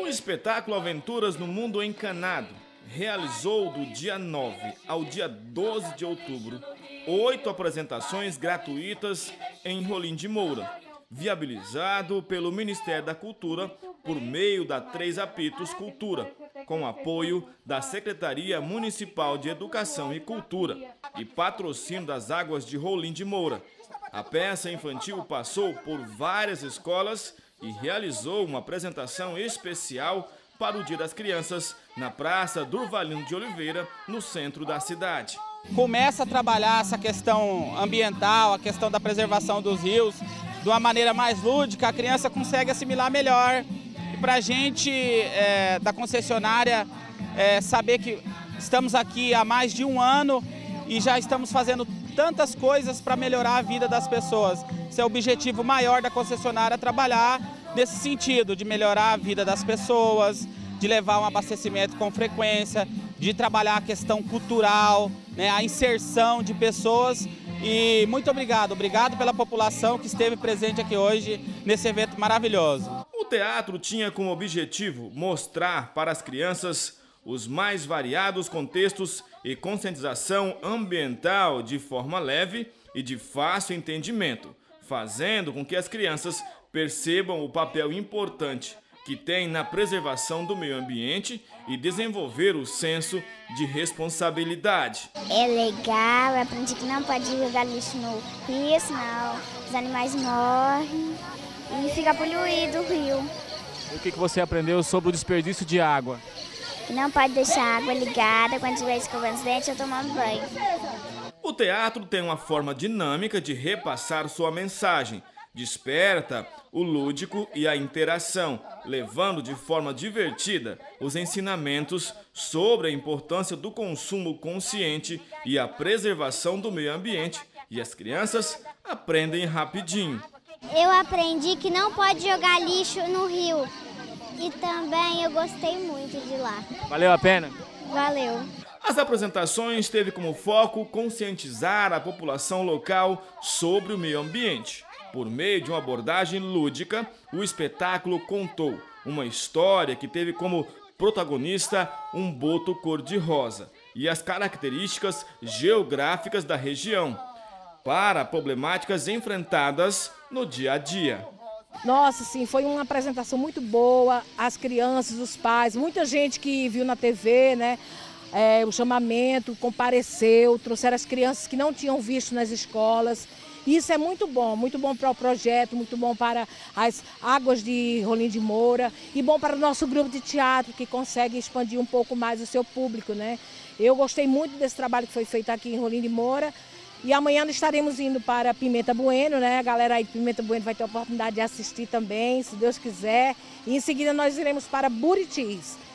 O espetáculo Aventuras no Mundo Encanado realizou do dia 9 ao dia 12 de outubro 8 apresentações gratuitas em Rolim de Moura, viabilizado pelo Ministério da Cultura por meio da 3 Apitos Cultura, com apoio da Secretaria Municipal de Educação e Cultura e patrocínio das Águas de Rolim de Moura. A peça infantil passou por várias escolas e realizou uma apresentação especial para o Dia das Crianças na Praça Durvalino de Oliveira, no centro da cidade. Começa a trabalhar essa questão ambiental, a questão da preservação dos rios, de uma maneira mais lúdica, a criança consegue assimilar melhor. E para a gente da concessionária saber que estamos aqui há mais de um ano e já estamos fazendo tantas coisas para melhorar a vida das pessoas. Esse é o objetivo maior da concessionária, trabalhar nesse sentido, de melhorar a vida das pessoas, de levar um abastecimento com frequência, de trabalhar a questão cultural, né, a inserção de pessoas. E muito obrigado pela população que esteve presente aqui hoje nesse evento maravilhoso. O teatro tinha como objetivo mostrar para as crianças os mais variados contextos e conscientização ambiental de forma leve e de fácil entendimento, fazendo com que as crianças percebam o papel importante que tem na preservação do meio ambiente e desenvolver o senso de responsabilidade. É legal, eu aprendi que não pode jogar lixo no rio, senão os animais morrem e fica poluído o rio. E o que você aprendeu sobre o desperdício de água? Que não pode deixar a água ligada quando estiver escovando os dentes ou tomando banho. O teatro tem uma forma dinâmica de repassar sua mensagem. Desperta o lúdico e a interação, levando de forma divertida os ensinamentos sobre a importância do consumo consciente e a preservação do meio ambiente. E as crianças aprendem rapidinho. Eu aprendi que não pode jogar lixo no rio. E também eu gostei muito de lá. Valeu a pena? Valeu. As apresentações teve como foco conscientizar a população local sobre o meio ambiente. Por meio de uma abordagem lúdica, o espetáculo contou uma história que teve como protagonista um boto cor-de-rosa e as características geográficas da região para problemáticas enfrentadas no dia a dia. Nossa, sim, foi uma apresentação muito boa, as crianças, os pais, muita gente que viu na TV, né, o chamamento, compareceu, trouxeram as crianças que não tinham visto nas escolas. Isso é muito bom para o projeto, muito bom para as Águas de Rolim de Moura e bom para o nosso grupo de teatro, que consegue expandir um pouco mais o seu público, né? Eu gostei muito desse trabalho que foi feito aqui em Rolim de Moura. E amanhã nós estaremos indo para Pimenta Bueno, né? A galera aí de Pimenta Bueno vai ter a oportunidade de assistir também, se Deus quiser. E em seguida nós iremos para Buritis.